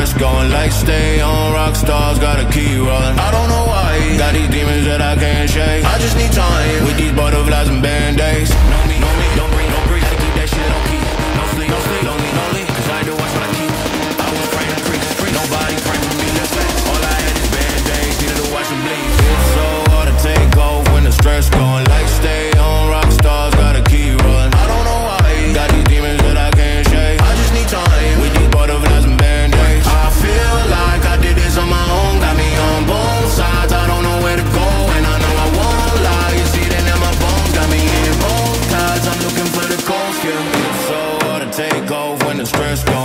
stress going like stay on rock stars, gotta keep rolling. I don't know why, got these demons that I can't shake. I just need time with these butterflies and band-aids. Know me, don't breathe, gotta keep that shit low key. No sleep, lonely, cause I do watch what I keep. I was praying to creep, nobody praying for me, that's fact. All I had is band-aids, needed to watch them bleed. It's so hard to take off when the stress going like stay on rock stars, gotta keep rolling. I don't know why, got these demons that I can't shake. I just need time with these butterflies and band-aids. I feel like I did this on my own, got me on both sides. I don't know where to go, and I know I won't lie. You see that in my bones, got me in both tides. I'm looking for the coast, yeah. It's so hard to take off when the stress goes